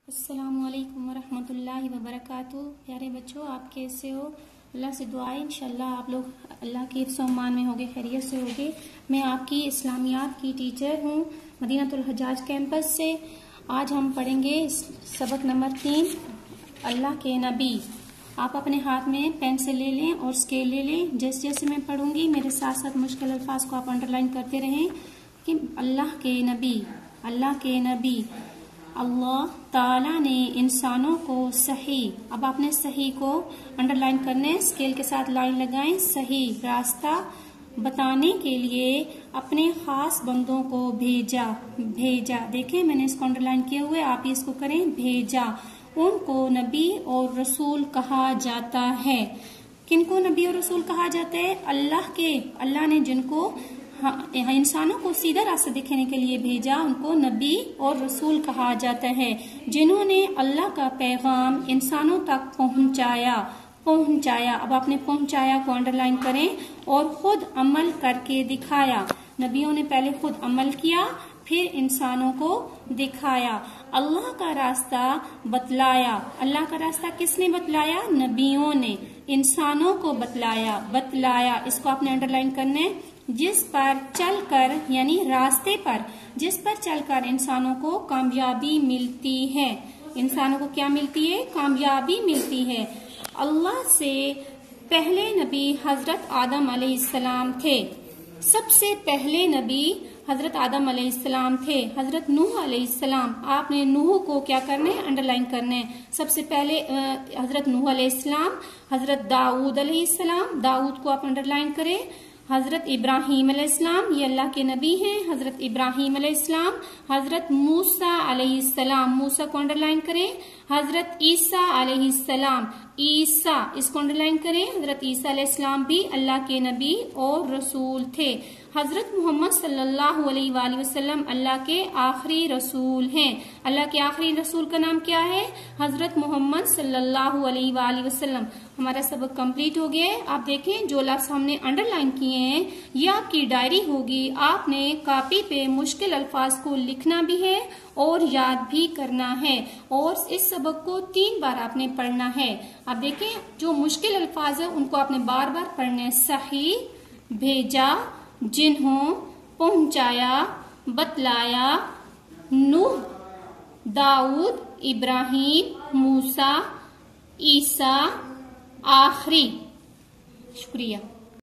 अस्सलामुअलैकुम वरहमतुल्लाहि वबरकातुहू। प्यारे बच्चों, आप कैसे हो? अल्लाह से दुआ है इंशाल्लाह आप लोग अल्लाह के हिफ्ज़-ओ-अमान में होगे, खैरियत से होगे। मैं आपकी इस्लामियात की टीचर हूँ मदीनातुल हज्जाज कैंपस से। आज हम पढ़ेंगे सबक नंबर 3, अल्लाह के नबी। आप अपने हाथ में पेंसिल ले लें और स्केल ले लें। जैसे जैसे मैं पढ़ूंगी मेरे साथ साथ मुश्किल अल्फाज को आप अंडरलाइन करते रहें कि अल्लाह के नबी, अल्लाह के नबी। अल्लाह ताला ने इंसानों को सही, अब आपने सही को अंडरलाइन करने, स्केल के साथ लाइन लगाएं, सही रास्ता बताने के लिए अपने खास बंदों को भेजा। भेजा, देखें मैंने इसको अंडरलाइन किए हुए, आप इसको करें, भेजा। उनको नबी और रसूल कहा जाता है। किनको नबी और रसूल कहा जाता है? अल्लाह के, अल्लाह ने जिनको इंसानों को सीधा रास्ता दिखाने के लिए भेजा, उनको नबी और रसूल कहा जाता है। जिन्होंने अल्लाह का पैगाम इंसानों तक पहुंचाया। पहुंचाया, अब आपने पहुंचाया को अंडरलाइन करें और खुद अमल करके दिखाया। नबियों ने पहले खुद अमल किया, फिर इंसानों को दिखाया। अल्लाह का रास्ता बतलाया। अल्लाह का रास्ता किसने बतलाया? नबियों ने इंसानों को बतलाया। बतलाया, इसको आपने अंडरलाइन करने, जिस पर चलकर, यानी रास्ते पर, जिस पर चलकर इंसानों को कामयाबी मिलती है। इंसानों को क्या मिलती है? कामयाबी मिलती है। अल्लाह से पहले नबी हजरत आदम अलैहिस्सलाम थे। सबसे पहले नबी हजरत आदम अलैहिस्सलाम थे। हजरत नूह अलैहिस्सलाम, आपने नूह को क्या करना है? अंडरलाइन करना है। सबसे पहले हजरत नूह अलैहिस्सलाम, हजरत दाऊद अलैहिस्सलाम, दाऊद को आप अंडरलाइन करें। हजरत इब्राहिम अलैहिस्सलाम, ये अल्लाह के नबी हैं। हजरत इब्राहिम अलैहिस्सलाम, हजरत मूसा अलैहिस्सलाम, मूसा को अंडरलाइन करें। हजरत ईसा अलैहिस्सलाम, ईसा, इसको अंडरलाइन करें। हजरत ईसा अलैहिस्सलाम भी अल्लाह के नबी और रसूल थे। हजरत मोहम्मद सल्लल्लाहु अलैहि वसल्लम अल्लाह के आखिरी रसूल हैं। अल्लाह के आखिरी रसूल का नाम क्या है? हजरत मोहम्मद सल्लल्लाहु अलैहि वसल्लम। हमारा सबक कंप्लीट हो गया है। आप देखें जो लफ्ज़ हमने अंडरलाइन किए हैं ये आपकी डायरी होगी। आपने कॉपी पे मुश्किल अल्फाज को लिखना भी है और याद भी करना है, और इस सबक को 3 बार आपने पढ़ना है। आप देखें जो मुश्किल अल्फाज है उनको आपने बार बार पढ़ने हैं। सही, भेजा, जिन्हों, पहुंचाया, बतलाया, नूह, दाऊद, इब्राहिम, मूसा, ईसा, आखिरी। शुक्रिया।